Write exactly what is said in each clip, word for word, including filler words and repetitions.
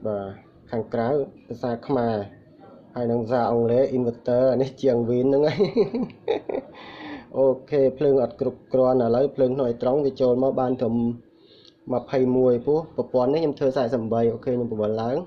và hàng cáo ra khmer hay năng ra ông lẽ inverter này chiang vin nữa ngay ok phơi ngọt cục cron là lấy phơi nồi trống về trộn máu ban thầm mà phay mùi pú bột bón đấy em thưa xài sầm bầy ok nhưng bột bón lớn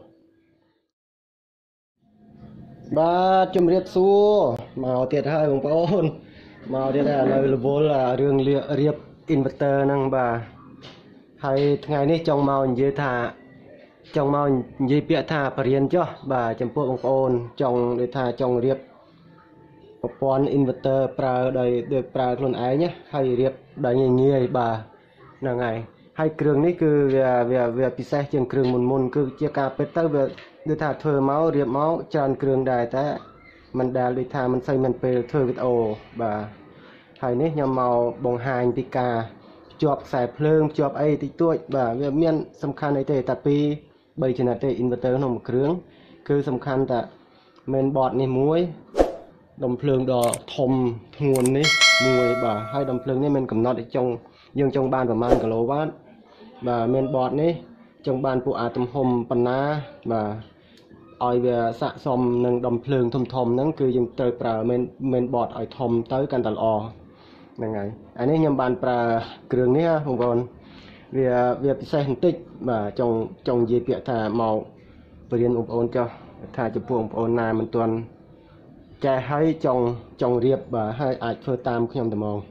ba chum riết xua màu tiệt hai bông bón màu tiệt là lời vô là đường riệp inverter năng bà hay ngàyนี้trong màu như thà trong màu như bịa thà bariên cho bà chấm pua bông bón trong để thà trong riệp bột bón inverter pra đời được pra luôn ấy nhé hay riệp đời nghề nghề bà là ngày hai trườngนี้คือเวลาเวลาเวลาพิเศษจังเครื่องมุนมุนคือเจ้าการเป็ดเต้าเวลาดูท่าเธอเมาส์เรียบเมาส์จานเครื่องได้แต่มันได้ดูท่ามันใส่มันเปเธอวิดโอบ่าhaiนี้ยามเมาบงหายปีกาจวบสายเพลิงจวบไอติดตัวบ่าเวลาเมียนสำคัญในเตแต่ปีใบชนะเตอินเวอร์เตอร์ของเครื่องคือสำคัญแต่เมนบอร์ดนี่มวยดมเพลิงดอทมทวนนี่มวยบ่าให้ดมเพลิงนี่มันกำหนดจงยังจงบานประมาณกิโลวัตต์บ่าเมนบอร์ดนี่จงบานปูอาตมหมปนาบ่าออยเวสะสมหนึ่งดมเพลิงทมทมนั่นคือยังเตยปลาเมนเมนบอร์ดออยทมเตยกันตลอดยังไงอันนี้ยังบานปลาเครื่องนี้ผมก่อนเวียเวียพิเศษติดบ่าจงจงเยี่ยเปียถาเมาไปเรียนอุปโอนเจ้าถาจะพวงอุปโอนนามันตัวแกให้จงจงเรียบบ่าให้อาจเพื่อตามขยมตะมอง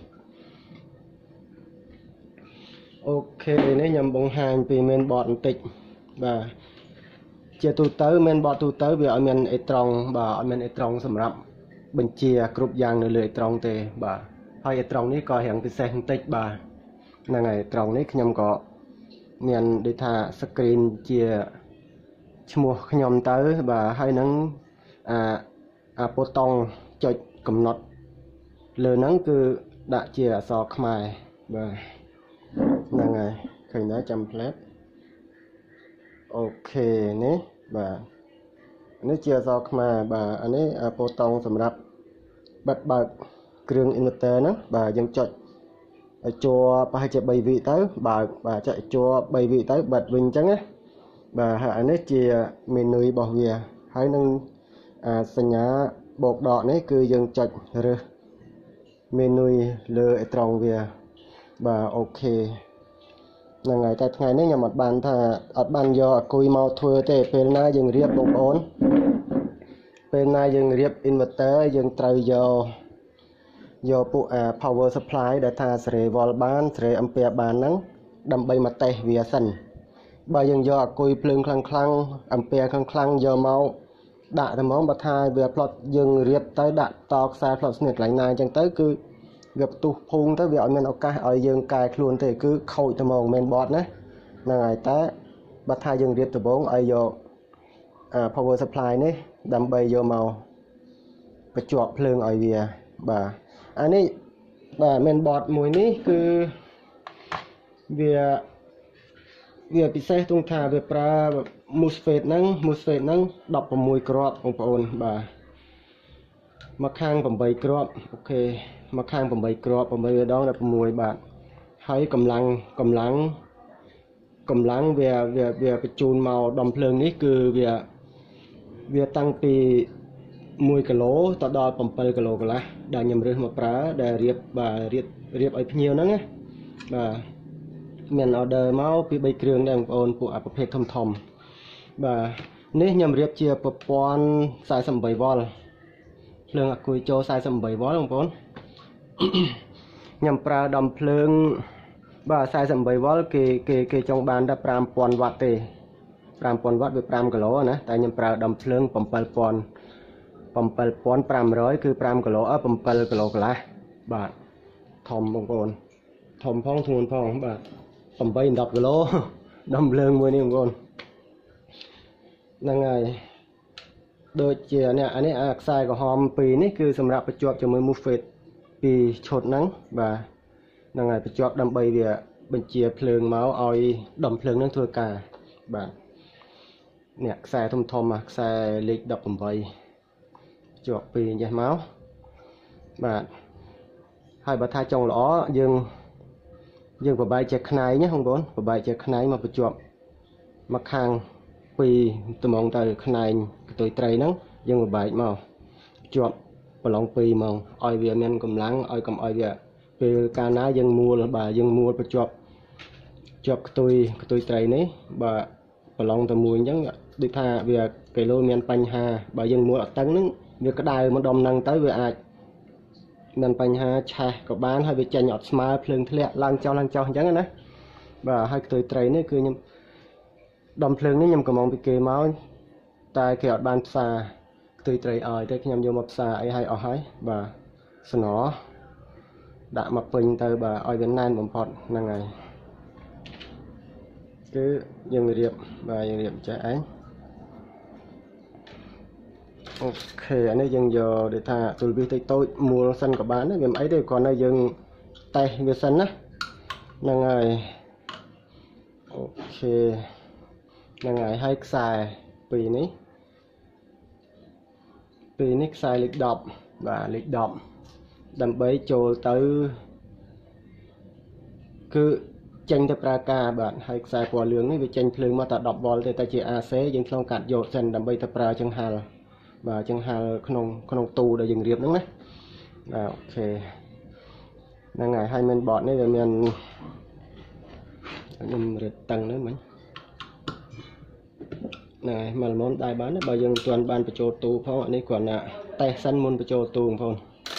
โอเคนี่ยำบงหางปีเมนบอร์ดติดบ่าเจ้าตูเตอร์เมนบอร์ดตูเตอร์เวียเมนไอตรองบ่าเมนไอตรองสำหรับบัญชีกรุ๊ปยางในเลยตรองเตบ่าให้ไอตรองนี้ก็เห็นพิเศษติดบ่านั่งไงตรองนี้ขยำก็เมียนดิธาสกรีนเจียชมัวขยำเตอร์บ่าให้นังอ่าอาโปตองจดกำหนดเลยนั้นคือดะเจียสอกหมายบ่านั่งไงเคยได้จำเพลทโอเคนี่บ่าอันนี้เจียสอกหมายบ่าอันนี้อาโปตองสำหรับบัดบัดเครื่องอินเวอร์เตอร์นะบ่ายังจดจัวไปจะใบvị tớiบ่าบ่าจะจัวใบvị tớiบัดวิ่งจังนะบ่าอันนี้เจียเมนูบอกเวียให้นั่งสัญญาบอกดอกนี้คือยังจัดหรือเมนูเลือตรองเวียบ่าโอเคนั่งไงแต่ไงนี่ยังหมดบานถ้าอัดบานยอคุยเมาทัวร์แต่เป็นนายยังเรียบลงโอนเป็นนายยังเรียบอินเวอร์เตอร์ยังไตรยอยอปุอา power supply ได้ท่าเสรีวอลบานเสรีอัมเปียบานนั้นดำใบมาเตะเวียสันบ่ายังยอคุยเพลิงคลังคลังอัมเปียคลังคลังยอเมาดะแต่มองบัดทายเวียพลอดยังเรียบtớiดะตอกสายพลอดสนิทหลายนายจังtớiคือเวียตุพุงtớiเวียเอาเมนเอากายเอายังกายคลุนแต่คือเข้าแต่มองเมนบอดนะนั่งไงแต่บัดทายยังเรียบตัวบงไอโยอ่า power supply นี่ดำใบโยเมาประจวบเพลิงไอเวียบ่าอันนี้บ่าเมนบอดมวยนี้คือเวียเวียพิเศษตรงท่าเวียปลามูสเฟตนั่งมูสเฟตนั่งดอกประมวยกรอบองค์ปนบ่ามาข้างผมใบกรอบโอเคมาข้างผมใบกรอบผมใบดองแล้วประมวยบาทให้กำลังกำลังกำลังเวียเวียเวียไปจูนเมาดอมเพลิงนี้คือเวียเวียตั้งปีมวยกะโหลต่อดอผมไปกะโหลกันละได้ยำเรือมาปลาได้เรียบบ่าเรียบเรียบไอ้พเนียวนั่งไงบ่าเมียนออเดอร์เมาปีใบเครื่องแดงโอนปูอัประเภททอมทอมบ่านี่ยำเรียบเจียปปอนสายสมบัยวอลเพลิงกุยโจสายสมบัยวอลของผมยำปลาดำเพลิงบ่าสายสมบัยวอลเกเกเกจงบานได้ปรามปอนวัดเตปรามปอนวัดไปปรามกะโหลนะแต่ยำปลาดำเพลิงปมเปลปอนปมเปลปอนปรามร้อยคือปรามกะโหลเออปมเปลกะโหลกะละบ่าทอมบงโอนทอมพ้องทูนพ้องบ่าผมไปดับกิโลดำเพลิงมวยนี่ของคนนั่งไงโดยเจียเนี่ยอันนี้อักไซกับหอมปีนี่คือสำหรับประจวบจะมือมูเฟตปีชดนั้นบ่านั่งไงประจวบดำใบเวียบัญชีเพลิงเมาส์เอาดำเพลิงนั่งทัวกาบ่าเนี่ยไซทอมทอมอ่ะไซเล็กดับผมไปจวบปีใหญ่เมาส์บ่าให้บัตรทายจงล้อยังยังประบายเจ็ดขนายเนี่ยของบนประบายเจ็ดขนายมาประจวบมาคางពីត្មងទៅខ្នែងផ្ទុយត្រីហ្នឹងយើងបបែកមកជាប់ប្រឡងពីរហ្មងឲ្យវាមានកម្លាំងឲ្យកុំឲ្យវាពេលកាលណាយើងមួលបាទយើងមួលបញ្ជាប់ជាប់ផ្ទុយផ្ទុយត្រីនេះបាទប្រឡងទៅមួយអញ្ចឹងដូចថាវាគីឡូមានបញ្ហាបើយើងមួលអត់តឹងហ្នឹងវាក្តៅម្ដុំហ្នឹងទៅវាអាចមានបញ្ហាឆេះក៏បានហើយវាចេញអត់ស្មើភ្លើងធ្លាក់ឡើងចុះឡើងចុះអញ្ចឹងណាបាទហើយផ្ទុយត្រីនេះគឺខ្ញុំដំភ្លើងនេះខ្ញុំកំងពីគេមកតែគេអត់បានផ្សារផ្ទុយត្រីឲ្យតែខ្ញុំយកមកផ្សារអីឲ្យអស់ហើយបាទស្នដាក់មកពេញទៅបាទឲ្យវាណែនបំផុតហ្នឹងហើយគឺយើងរៀបបាទយើងរៀបចេះឯងអូខេអានេះយើងយកដូចថាទូលវាតិចតូចមួលសិនក៏បានដែរវាមិនអីទេគ្រាន់តែយើងតេស្តវាសិនណាហ្នឹងហើយអូខេហ្នឹងហើយហើយខ្សែពីរនេះពីរនេះខ្សែលេខដប់បាទលេខដប់ដើម្បីចូលទៅគឺចេញទៅប្រើការបាទហើយខ្សែពណ៌លឿងនេះវាចេញភ្លើងមកតែដប់វ៉ុលទេតែជា a សេ យើងឆ្លងកាត់យកសិនដើម្បីទៅប្រើចង្ហាល់បាទចង្ហាល់ក្នុងក្នុងទូដែលយើងរៀបហ្នឹងណាបាទអូខេហ្នឹងហើយហើយមែនបតនេះវាមានខ្ញុំរឹតតឹងហ្នឹងមិញហ្នឹងហើយមកល្មមដែរបានបើយើងទាន់បានបញ្ចូលទូផងអានេះគ្រាន់តែតេស្តសិនមុនបញ្ចូលទូបងប្អូន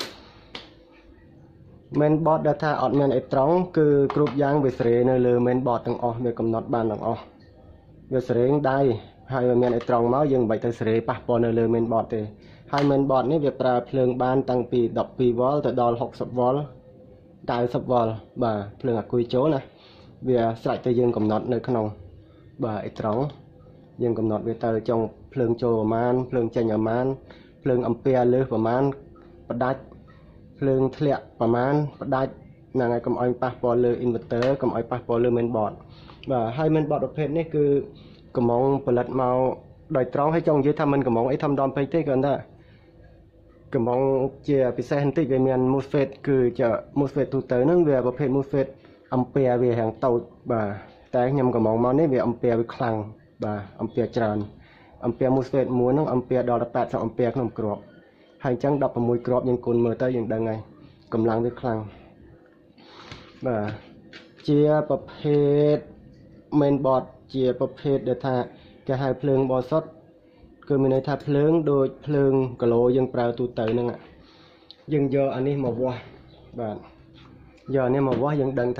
មែនបតដែលថាអត់មានអេត្រង់គឺគ្រប់យ៉ាងវាស្រេនៅលើមែនបតទាំងអស់វាកំណត់បានទាំងអស់វាស្រេងដៃហើយវាមានអេត្រង់មកយើងមិនបាច់ទៅស្រេប៉ះពាល់នៅលើមែនបតទេហើយមែនបតនេះវាប្រើភ្លើងបានតាំងពីដប់ពីរវ៉ុលទៅដល់ហុកសិបវ៉ុលដៅសិបវ៉ុលបាទភ្លើងអាគុយចូលណាវាស្រេចទៅយើងកំណត់នៅក្នុងបាទអេត្រង់យើងកំណត់វាទៅចង់ភ្លើងចូលប្រមាណភ្លើងចេញប្រមាណភ្លើងអំពែលើសប្រមាណផ្ដាច់ភ្លើងធ្លាក់ប្រមាណផ្ដាច់ហ្នឹងហើយកុំឲ្យប៉ះពាល់លើ inverter កុំឲ្យប៉ះពាល់លើ mainboard បាទហើយ mainboard ប្រភេទនេះគឺកំងផលិតមកដោយត្រង់ហើយចង់និយាយថាមិនកំងអីធម្មតាពេកទេគ្រាន់តែកំងជាពិសេសបន្តិចវាមាន MOSFET គឺជា MOSFET ទូទៅហ្នឹងវាប្រភេទ MOSFET អំពែវារាងតូចបាទតែខ្ញុំកំងមកនេះវាអំពែវាខ្លាំងបាទអំពែច្រើនអំពែ MOSFET មួយហ្នឹងអំពែដល់แปดสิบអំពែក្នុងគ្រាប់ហើយអញ្ចឹងដប់ប្រាំមួយគ្រាប់យើងគុណមើលទៅយើងដឹងហើយកម្លាំងវាខ្លាំងបាទជាប្រភេទ mainboard ជាប្រភេទដែលថាគេហៅភ្លើងបរិសុទ្ធគឺមានន័យថាភ្លើងដូចភ្លើងគីឡូយើងប្រើទូទៅហ្នឹងយើងយកអានេះមកវាស់បាទយកអានេះមកវាស់យើងដឹងថា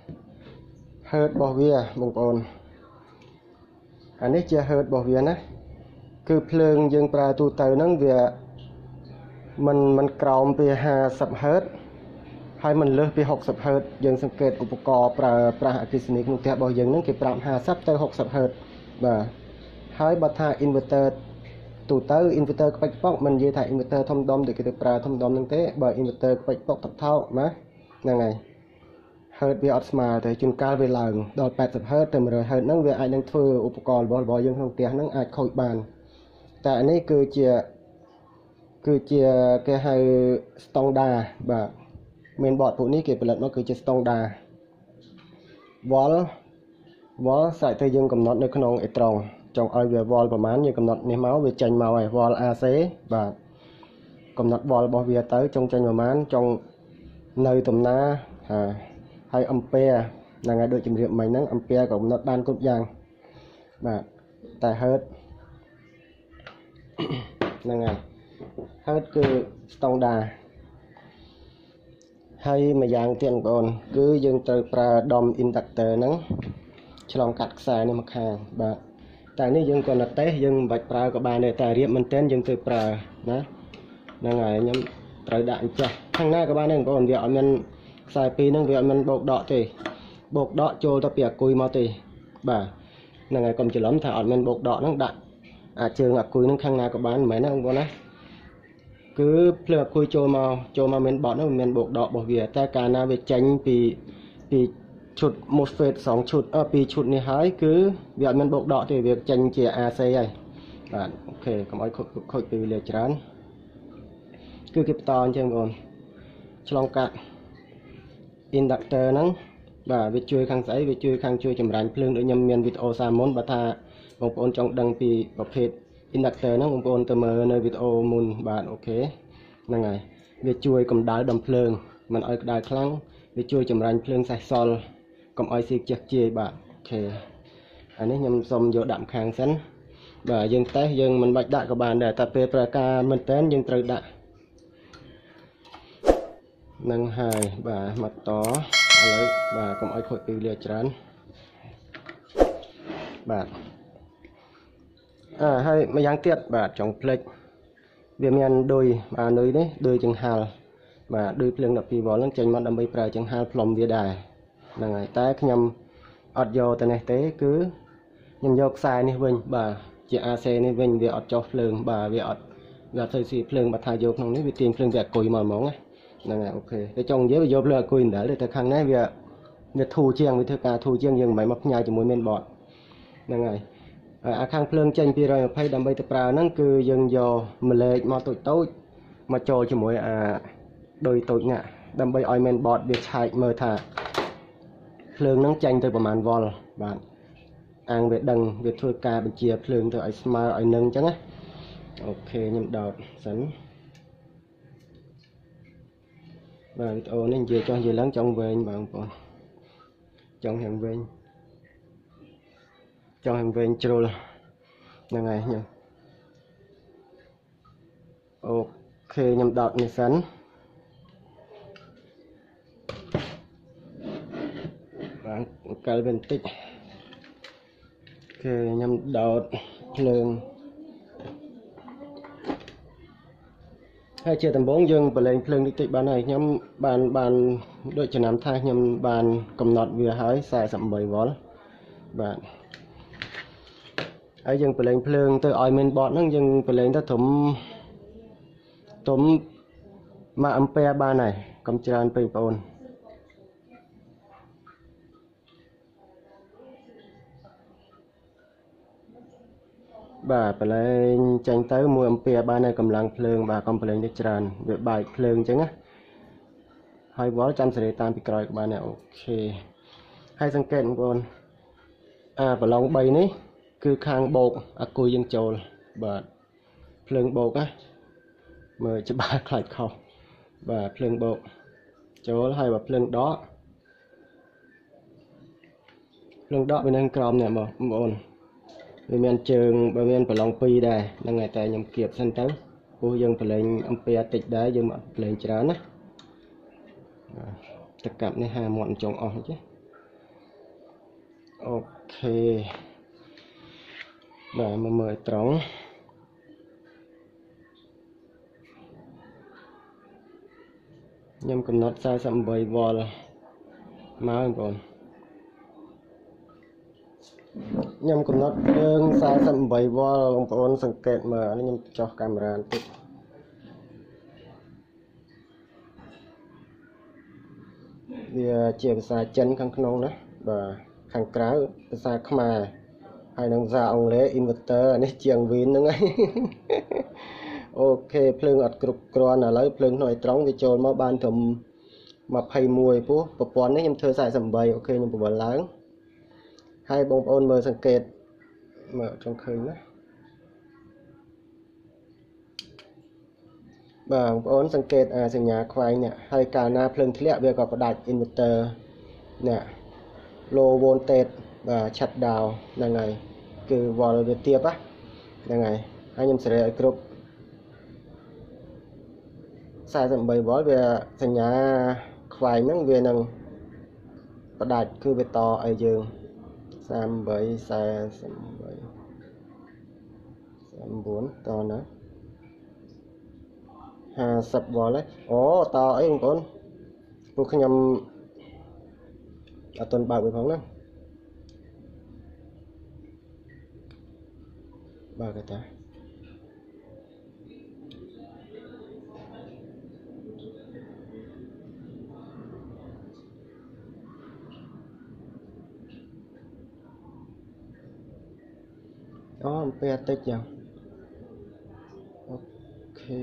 hertz របស់វាបងប្អូនអានេះជា hertz របស់វាណាគឺភ្លើងយើងប្រើទូទៅហ្នឹងវាมันมันក្រោមពីห้าสิบ Hz ហើយมันលើសពីหกสิบ Hz យើងសង្កេតឧបករណ៍ប្រើប្រាស់អគ្គិសនីក្នុងផ្ទះរបស់យើងហ្នឹងគេប្រាប់ห้าสิบទៅหกสิบ Hz បាទហើយបើថា inverter ទូទៅ inverter ក្បាច់ប៉ុកមិននិយាយថា inverter ធំដុំដូចគេទៅប្រើធំដុំហ្នឹងទេបើ inverter ក្បាច់ប៉ុកថោកណាហ្នឹងហើយ Hz វាអត់ស្មើទេជួនកាលវាឡើងដល់แปดสิบ Hz ទៅmột trăm Hz ហ្នឹងវាអាចនឹងធ្វើឧបករណ៍របស់យើងក្នុងផ្ទះហ្នឹងអាចខូចបានតែអានេះគឺជាគឺជាគេហៅ standard បាទ mainboard ពួកនេះគេផលិតមកគឺជា standard wall wall សាច់ទៅយើងកំណត់នៅក្នុងអេត្រង់ចង់ឲ្យវា wall ប្រមាណយើងកំណត់នេះមកវាចេញមកហើយ wall เอ ซี បាទកំណត់ wall របស់វាទៅចង់ចេញប្រមាណចង់នៅតំណាហើយអំពែហ្នឹងហើយដូចជំរាបមិញហ្នឹងអំពែក៏កំណត់បានគ្រប់យ៉ាងបាទតែ hertz ហ្នឹងហើយHertz គឺ standard ហើយមួយយ៉ាងទៀតបងប្អូនគឺយើងត្រូវប្រើដុំ inductor ហ្នឹងឆ្លងកាត់ខ្សែនេះមកខាងបាទតែនេះយើងគ្រាន់តែតេស្តយើងមិនបាច់ប្រើក៏បានដែរតែរៀបមែនទែនយើងត្រូវប្រើណាហ្នឹងហើយខ្ញុំត្រូវដាក់អញ្ចេះខាងណាក៏បានដែរបងប្អូនវាអត់មានខ្សែពីរហ្នឹងវាអត់មានបោកដកទេបោកដកចូលទៅពីអាគុយមកទេបាទហ្នឹងហើយកុំច្រឡំថាអត់មានបោកដកហ្នឹងដាក់អាចជើងអាគុយហ្នឹងខាងណាក៏បានមិនមែនណាបងប្អូនណាគឺភ្លើងអាគុយចូលមកចូលមកមានបតហ្នឹងមានបោកដករបស់វាតែកាលណាវាចេញពីពីឈុត MOSFET สองឈុតអឺពីរឈុតនេះហើយគឺវាអត់មានបោកដកទេវាចេញជា เอ ซี ហើយបាទអូខេកុំឲ្យខូចខូចពេលវេលាច្រើនគឺគេបន្តអញ្ចឹងបងប្អូនឆ្លងកាត់ inductor ហ្នឹងបាទវាជួយខាងស្អីវាជួយខាងជួយចម្រាញ់ភ្លើងដូចខ្ញុំមានវីដេអូសាមុនបើថាបងប្អូនចង់ដឹងពីប្រភេទ inductor ហ្នឹងបងប្អូនទៅមើលនៅវីដេអូមុនបាទអូខេហ្នឹងហើយវាជួយកម្ដៅដំភ្លើងមិនឲ្យក្ដៅខ្លាំងវាជួយចម្រាញ់ភ្លើងសេះសល់កុំឲ្យស៊ីខ្ជះខ្ជាយបាទអូខេអានេះខ្ញុំសុំយកដាក់ខាងសិនបាទយើងតេស្តយើងមិនបាច់ដាក់ក៏បានដែរតែពេលប្រើការមែនតើយើងត្រូវដាក់នឹងហើយបាទមកតឥឡូវបាទកុំឲ្យខូចពេលវេលាច្រើនបាទអើហើយម្យ៉ាងទៀតបាទចង់ផ្លេចវាមានដូចអានុយនេះដូចចង្ហាល់បាទដូចភ្លើងដប់ពីរវ៉ុលហ្នឹងចេញមកដើម្បីប្រើចង្ហាល់ផ្លុំវាដែរហ្នឹងហើយតែខ្ញុំអត់យកទៅនេះទេគឺខ្ញុំយកខ្សែនេះវិញបាទជា a សេ នេះវិញវាអត់ចុះភ្លើងបាទវាអត់វាអត់ទៅស៊ីភ្លើងបើថាយកក្នុងនេះវាទាញភ្លើងវាអគុយមកហ្មងហ្នឹងហើយអូខេតែចង់និយាយវាយកភ្លើងអគុយមិនដែលទេតែខាងនេះវាវាធូរជាងវាធ្វើការធូរជាងយើងមិនមកផ្ញើជាមួយមែនបតហ្នឹងហើយអាខាងភ្លើងចេញពីររយยี่สิบដើម្បីទៅប្រើហ្នឹងគឺយើងយកម្លេចមកតូចតូចមកចូលជាមួយអាដូចតូចណាស់ដើម្បីឲ្យមែនបតវាឆែកមើលថាភ្លើងហ្នឹងចេញទៅប្រហែលវ៉ុលបាទអាងវាដឹងវាធ្វើការបញ្ជាភ្លើងទៅឲ្យស្មើឲ្យនឹងអញ្ចឹងណាអូខេខ្ញុំដោតសិនបាទវីដេអូនេះនិយាយចោះនិយាយឡើងចង់វែងបងប្អូនចង់ហាងវែងចង់ហាងវែងជ្រុលហ្នឹងហើយខ្ញុំអូខេខ្ញុំដោតនេះសិនបាទកលវាបន្តិចអូខេខ្ញុំដោតភ្លើងហើយជាដំបូងយើងបលែងភ្លើងតិចតិចបានហើយខ្ញុំបានបានដូចចំណាំថាខ្ញុំបានកំណត់វាហើយสี่สิบแปดវ៉ុលបាទហើយយើងបលែងភ្លើងទៅឲ្យមែនបតហ្នឹងយើងបលែងទៅត្រឹមត្រឹមមួយអាំពែបានហើយកុំច្រើនពេកបងប្អូនបាទបលែងចេញទៅមួយអាំពែបានហើយកម្លាំងភ្លើងបាទកុំបលែងទៅច្រើនវាបែកភ្លើងអញ្ចឹងណាហើយវ៉ុលចាំសេរីតាមពីក្រោយក៏បានដែរអូខេហើយសង្កេតបងប្អូនអាប្រឡងបីនេះគឺខាងបោកអាគុយយើងចូលបាទភ្លើងបោកណាមើលច្បាស់ខ្លាចខុសបាទភ្លើងបោកចូលហើយបើភ្លើងដកភ្លើងដកវានៅក្រោមនេះបងប្អូនវាមានជើងបើមានប្រឡងពីរដែរហ្នឹងហើយតែខ្ញុំគៀបសិនទៅព្រោះយើងប្រឡែងអំពែតិចដែរយើងអត់ប្រឡែងច្រើនណាតកាប់នេះហាមាត់ចុងអស់ចេះអូខេបាទមកមើលត្រង់ខ្ញុំកំណត់สี่สิบแปดវ៉ុលមកបងប្អូនខ្ញុំកំណត់ភ្លើងสี่สิบแปดវ៉ុលបងប្អូនសង្កេតមើលនេះខ្ញុំចុះកាមេរ៉ាបន្តិចវាជាភាសាចិនខាងក្នុងណាបាទខាងក្រៅភាសាខ្មែរហើយនឹងភាសាអង់គ្លេស inverter នេះជាង win ហ្នឹងហើយអូខេភ្លើងអត់គ្រប់គ្រាន់ឥឡូវភ្លើងក្នុងឲ្យត្រង់វាចូលមកបានត្រឹមยี่สิบเอ็ดពោះប្រព័ន្ធនេះខ្ញុំធ្វើสี่สิบแปดអូខេខ្ញុំពង្រឹងឡើងហើយបងប្អូនមើលសង្កេតមើលចង់ឃើញណាបាទបងប្អូនសង្កេតអាសញ្ញាខ្វែងនេះហើយកាលណាភ្លើងធ្លាក់វាក៏ផ្ដាច់ inverter នេះ low voltage បាទ shut down ហ្នឹងហើយគឺវ៉ុលវាទាបហ្នឹងហើយហើយខ្ញុំសេរីឲ្យគ្រប់สี่สิบแปดវ៉ុលវាសញ្ញាខ្វែងហ្នឹងវានឹងផ្ដាច់គឺវាតឲ្យយើងสามใบสี่สิบใบสามbốnតណាห้าสิบវ៉ុលហ្នឹងអូតអីបងប្អូនពួកខ្ញុំអត់ទាន់បើកវាផងណាបើកតាអូអំពែតិចយ៉ាងអូខេ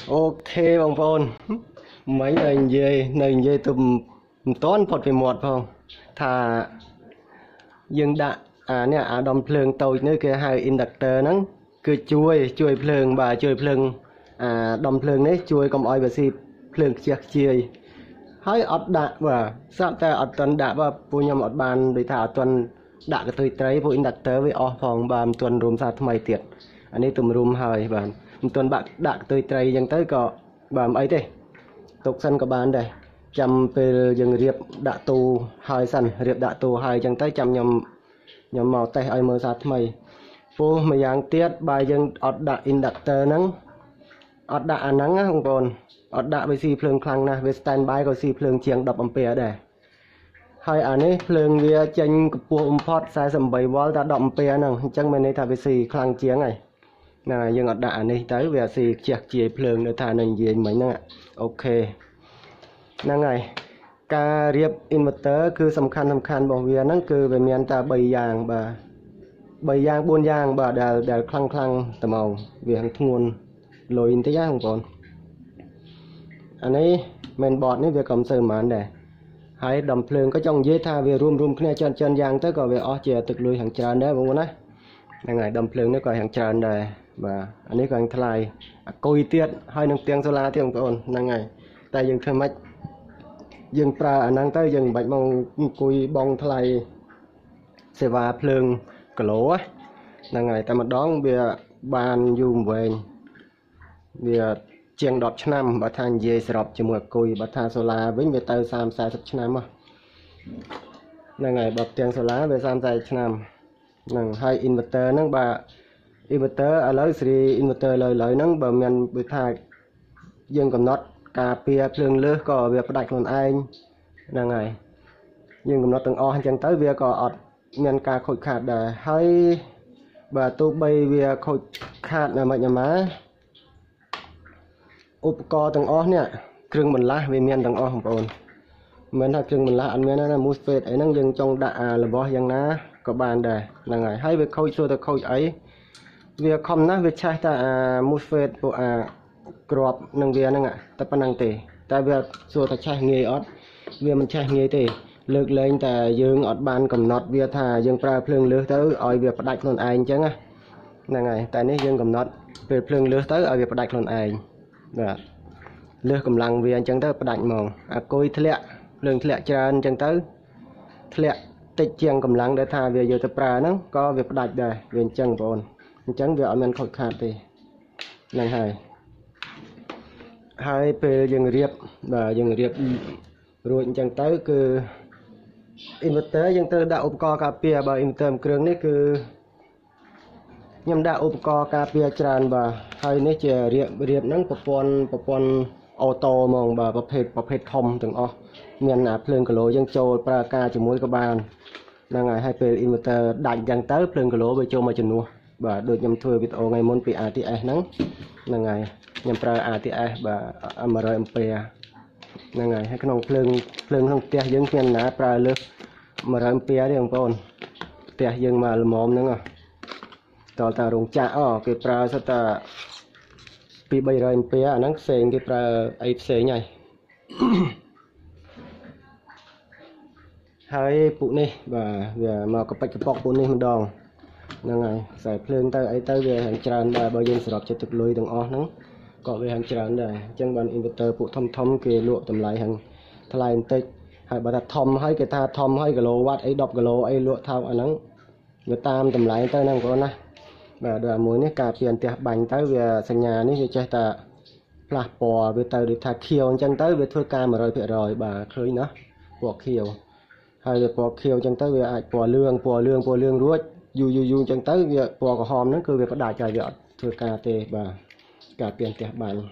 okបងប្អូនមិននៅនិយាយនៅនិយាយទៅមិនតន់ផុតពីមាត់ផងថាយើងដាក់អានេះអាដុំភ្លើងតូចនេះគេហៅ inductor ហ្នឹងគឺជួយជួយភ្លើងបាទជួយភ្លើងអាដុំភ្លើងនេះជួយកុំឲ្យវាស៊ីភ្លើងខ្ជះខ្ជាយហើយអត់ដាក់បាទស្រាប់តែអត់ទាន់ដាក់បាទពួកខ្ញុំអត់បានដូចថាអត់ទាន់ដាក់កន្ទុយត្រីពួក inductor វាអស់ផងបាទមិនទាន់រួមសារថ្មីទៀតអានេះទំរុំហើយបាទមិនទាន់បាក់ដាក់កន្ទុយត្រីអញ្ចឹងទៅក៏បាទមិនអីទេទុកសិនក៏បានដែរចាំពេលយើងរៀបដាក់ទូហើយសិនរៀបដាក់ទូហើយអញ្ចឹងទៅចាំខ្ញុំខ្ញុំមកតេស្តឲ្យមើលសារថ្មីពោះមួយយ៉ាងទៀតបើយើងអត់ដាក់ inductor ហ្នឹងអត់ដាក់អាហ្នឹងណាបងប្អូនអត់ដាក់វាស៊ីភ្លើងខ្លាំងណាស់វា stand by ក៏ស៊ីភ្លើងជាងដប់អាំពែដែរហើយអានេះភ្លើងវាចេញកម្ពស់បំផុតfour eight V តែដប់អាំពែហ្នឹងអញ្ចឹងមានន័យថាវាស៊ីខ្លាំងជាងហើយណាយើងអត់ដាក់អានេះទៅវាស៊ីខ្ជះខ្ជាយភ្លើងនៅថានឹងនិយាយមិញហ្នឹងអូខេហ្នឹងហើយការរៀប inverter គឺសំខាន់សំខាន់របស់វាហ្នឹងគឺវាមានតែ3យ៉ាងបាទ3យ៉ាង4យ៉ាងបាទដែលដែលខ្លាំងខ្លាំងត្មងវាធ្ងន់លុយបន្តិចណាបងប្អូនអានេះ main board នេះវាក៏មិនសូវប៉ុន្មានដែរហើយដំភ្លើងក៏ចង់និយាយថាវារួមរួមគ្នាច្រើនច្រើនយ៉ាងទៅក៏វាអស់ជាទឹកលុយខាងច្រើនដែរបងប្អូនណាហ្នឹងហើយដំភ្លើងនេះក៏ខាងច្រើនដែរបាទអានេះក៏ខាងថ្លៃអាគុយទៀតហើយនឹងផ្ទាំងសូឡាទៀតបងប្អូនហ្នឹងហើយតែយើងធ្វើម៉េចយើងប្រើអាហ្នឹងទៅយើងមិនបាច់មកអង្គុយបងថ្លៃសេវាភ្លើងគីឡូហ្នឹងហើយតែម្ដងវាបានយូរវែងវាជាងដប់ឆ្នាំបើថានិយាយសរុបជាមួយអាគុយបើថាសូឡាវិញវាទៅthirty fortyឆ្នាំហ្នឹងហើយបើផ្ទាំងសូឡាវាthirty fortyឆ្នាំហ្នឹងហើយ inverter ហ្នឹងបាទ inverter ឥឡូវសេរី inverter ឥឡូវឥឡូវហ្នឹងបើមានដូចថាយើងកំណត់ការពារភ្លើងលើសក៏វាផ្ដាច់ខ្លួនឯងហ្នឹងហើយយើងកំណត់ទាំងអស់អញ្ចឹងទៅវាក៏អត់មានការខូចខាតដែរហើយបាទទោះបីវាខូចខាតណាមិនណាមកឧបករណ៍ទាំងអស់នេះគ្រឿងបន្លាស់វាមានទាំងអស់បងប្អូនមិនថាគ្រឿងបន្លាស់អត់មានណា MOSFET អីហ្នឹងយើងចង់ដាក់អារបស់យ៉ាងណាក៏បានដែរហ្នឹងហើយហើយវាខូចសួរតែខូចអីវាខំណាស់វាឆេះតែអា MOSFET ពួកអាក្របនឹងវាហ្នឹងតែប៉ុណ្្នឹងទេតែវាសួរតែឆេះងាយអត់វាមិនឆេះងាយទេលើកលែងតែយើងអត់បានកំណត់វាថាយើងប្រើភ្លើងលើសទៅឲ្យវាផ្ដាច់ខ្លួនឯងអញ្ចឹងហ្នឹងហើយតែនេះយើងកំណត់ពេលភ្លើងលើសទៅឲ្យវាផ្ដាច់ខ្លួនឯងបាទលើសកម្លាំងវាអញ្ចឹងទៅផ្ដាច់ហ្មងអាគុយធ្លាក់ភ្លើងធ្លាក់ច្រើនអញ្ចឹងទៅធ្លាក់តិចជាងកម្លាំងដែលថាវាយកទៅប្រើហ្នឹងក៏វាផ្ដាច់ដែរវាអញ្ចឹងបងប្អូនអញ្ចឹងវាអត់មានខូចខាតទេហ្នឹងហើយហើយពេលយើងរៀបបាទយើងរៀបរួចអញ្ចឹងទៅគឺ inverter យើងត្រូវដាក់ឧបករណ៍ការពារបើ inverter មួយគ្រឿងនេះគឺខ្ញុំដាក់ឧបករណ៍ការពារច្រើនបាទហើយនេះជារៀបរៀបហ្នឹងប្រព័ន្ធប្រព័ន្ធអូតូហ្មងបាទប្រភេទប្រភេទធំទាំងអស់មានអាភ្លើងគីឡូយើងចូលប្រើការជាមួយក៏បានហ្នឹងហើយហើយពេល inverter ដាច់អញ្ចឹងទៅភ្លើងគីឡូវាចូលមកជំនួសបាទដូចខ្ញុំធ្វើវីដេអូថ្ងៃមុនពី R T S ហ្នឹងហ្នឹងហើយខ្ញុំប្រើ R T S បាទone hundred Aហ្នឹងហើយហើយក្នុងភ្លើងភ្លើងក្នុងផ្ទះយើងគ្មានណាប្រើលើសone hundred Aទេបងប្អូនផ្ទះយើងមកល្មមហ្នឹងតើតារោងចក្រអូគេប្រើសិតតែtwo three hundred Aអាហ្នឹងផ្សេងគេប្រើអីផ្សេងហើយហើយពួកនេះបាទវាមកកប៉ិចកប៉ុកពួកនេះម្ដងហ្នឹងហើយខ្សែភ្លើងទៅអីទៅវាហាងច្រើនដែរបើយើងសរុបចិត្តទឹកលុយទាំងអស់ហ្នឹងក៏វាហាងច្រើនដែរអញ្ចឹងបាន inverter ពួកធំធំគេលក់តម្លៃហាងថ្លៃបន្តិចហើយបើថាធំហើយគេថាធំហើយគីឡូវ៉ាត់អីtenគីឡូអីលក់ថោកអាហ្នឹងវាតាមតម្លៃទៅហ្នឹងបងប្អូនណាបាទដល់មួយនេះការពារផ្ទះបាញ់ទៅវាសញ្ញានេះវាចេះតែផ្លាស់ពណ៌វាទៅដូចថាខៀវអញ្ចឹងទៅវាធ្វើការone hundred percentបាទឃើញណាពណ៌ខៀវហើយវាពណ៌ខៀវអញ្ចឹងទៅវាអាចពណ៌លឿងពណ៌លឿងពណ៌លឿងរួចយូរយូរយូរអញ្ចឹងទៅវាពណ៌ក្រហមហ្នឹងគឺវាផ្ដាច់ហើយវាអត់ធ្វើការទេបាទការពារផ្ទះបាញ់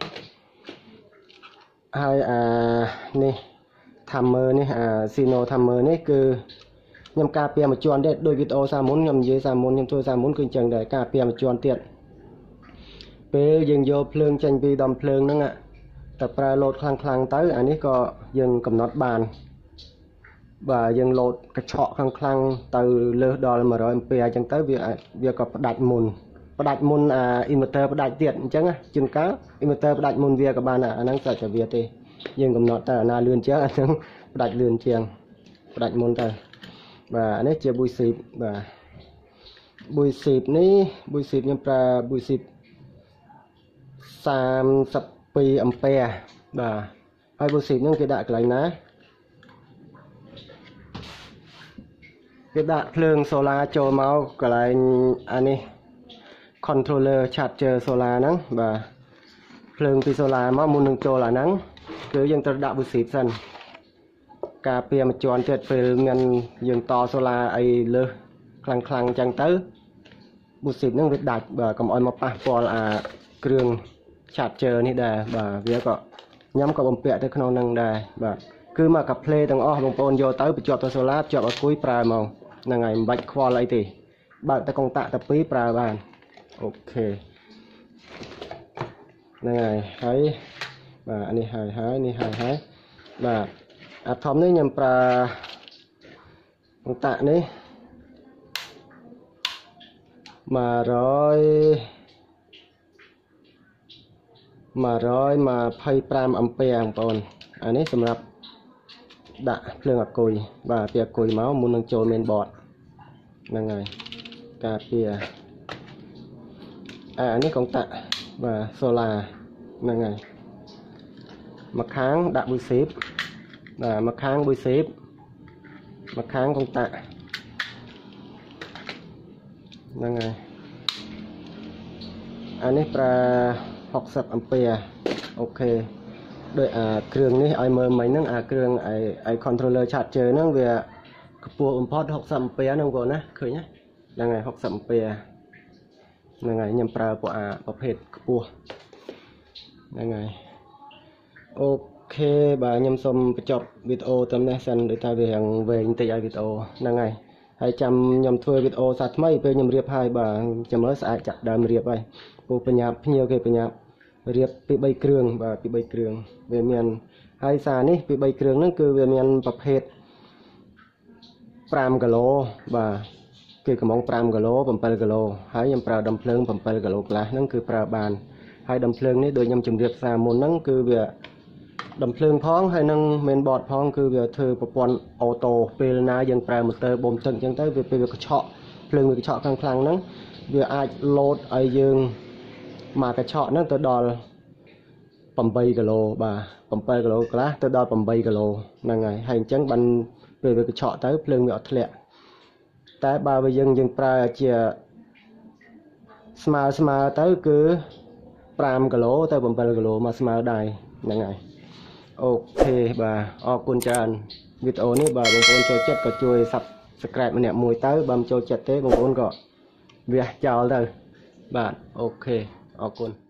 ហើយអានេះ timer នេះអា Sino timer នេះគឺខ្ញុំការពារមួយជាន់ទៀតដោយវីដេអូសាមុនខ្ញុំនិយាយសាមុនខ្ញុំធ្វើសាមុនគឺអញ្ចឹងដែរការពារមួយជាន់ទៀតពេលយើងយកភ្លើងចេញពីដំភ្លើងហ្នឹងតែប្រើលោតខ្លាំងខ្លាំងទៅអានេះក៏យើងកំណត់បានបាទយើងលោតកញ្ឆក់ខ្លាំងខ្លាំងទៅលើសដល់one hundred Aអញ្ចឹងទៅវាវាក៏ផ្ដាច់មុនផ្ដាច់មុនអា inverter ផ្ដាច់ទៀតអញ្ចឹងជួនកាល inverter ផ្ដាច់មុនវាក៏បានអាហ្នឹងតែតែវាទេយើងកំណត់តើអាណាលឿនជាងអាហ្នឹងផ្ដាច់លឿនជាងផ្ដាច់មុនទៅបាទអានេះជា build sheet បាទ build sheet នេះ build sheet ខ្ញុំប្រើ build sheet សាមសិបពីរអាំពែបាទហើយ build sheet ហ្នឹងគេដាក់កន្លែងណាគេដាក់ភ្លើង solar ចូលមកកន្លែងអានេះ controller charger solar ហ្នឹងបាទភ្លើងពី solar មកមុននឹងចូលអាហ្នឹងគឺយើងត្រូវដាក់ build sheet សិនការពារមួយជាន់ទៀតពេលមានយើងត solar អីលើសខ្លាំងខ្លាំងអញ្ចឹងទៅ build sheet ហ្នឹងវាដាច់បាទកុំឲ្យមកប៉ះពាល់អាគ្រឿង charger នេះដែរបាទវាក៏ខ្ញុំក៏បំពាក់ទៅក្នុងហ្នឹងដែរបាទគឺមកកាផ្លេទាំងអស់បងប្អូនយកទៅបញ្ជាប់ទៅ solar ភ្ជាប់ឲ្យគួយប្រើមកហ្នឹងហើយមិនបាច់ខ្វល់អីទេបើកតែកុងតាក់តែពីរប្រើបានអូខេហ្នឹងហើយហើយបាទអានេះហើយហើយនេះហើយហើយបាទអាធំនេះខ្ញុំប្រើកុងតាក់នេះ100 125អាំពែបងប្អូនអានេះសម្រាប់ដាក់ភ្លើងអាគុយបាទពីអាគុយមកមុននឹងចូល main board ហ្នឹងហើយការពារអានេះកុងតាក់បាទ solar ហ្នឹងហើយមកខាងដាក់ build sheet បាទមកខាង build sheet មកខាងកុងតាក់ហ្នឹងហើយអានេះប្រើหกสิบអាំពែអូខេដោយអាគ្រឿងនេះឲ្យមើលមិញហ្នឹងអាគ្រឿងអា controller charger ហ្នឹងវាខ្ពស់បំផុតหกสิบអាំពែហ្នឹងបងប្អូនណាឃើញហ្នឹងហើយหกสิบអាំពែហ្នឹងហើយខ្ញុំប្រើពួកអាប្រភេទខ្ពស់ហ្នឹងហើយអូខេបាទខ្ញុំសូមបញ្ចប់វីដេអូត្រឹមនេះសិនដូចថាវារៀងវែងបន្តិចឲ្យវីដេអូហ្នឹងហើយហើយចាំខ្ញុំធ្វើវីដេអូសាថ្មីពេលខ្ញុំរៀបហើយបាទចាំមើលស្អាតចាក់ដើមរៀបហើយពូបញ្ញាភ្ញៀវគេបញ្ញារៀបពី3គ្រឿងបាទពី3គ្រឿងវាមានហើយសារនេះពី3គ្រឿងហ្នឹងគឺវាមានប្រភេទ5គីឡូបាទគឺកំង5គីឡូ7គីឡូហើយខ្ញុំប្រើដំភ្លើង7គីឡូកន្លះហ្នឹងគឺប្រើបានហើយដំភ្លើងនេះដូចខ្ញុំជម្រាបសារមុនហ្នឹងគឺវាដំភ្លើងផងហើយនឹង main board ផងគឺវាធ្វើប្រព័ន្ធអូតូពេលណាយើងប្រើ motor បូមទឹកអញ្ចឹងទៅវាពេលវាកញ្ឆក់ភ្លើងវាកញ្ឆក់ខ្លាំងខ្លាំងហ្នឹងវាអាចលោតឲ្យយើងមកកញ្ឆក់ហ្នឹងទៅដល់8គីឡូបាទ7គីឡូកន្លះទៅដល់8គីឡូហ្នឹងហើយហើយអញ្ចឹងបានពេលវាកញ្ឆក់ទៅភ្លើងវាអត់ធ្លាក់តែបើវាយើងយើងប្រើជាស្មើស្មើទៅគឺ5គីឡូទៅ7គីឡូមកស្មើដែរហ្នឹងហើយអូខេបាទអរគុណច្រើនវីដេអូនេះបាទបងប្អូនចូលចិត្តក៏ជួយ Subscribe ម្នាក់មួយទៅបើមិនចូលចិត្តទេបងប្អូនក៏វះចោលទៅបាទអូខេអរគុណ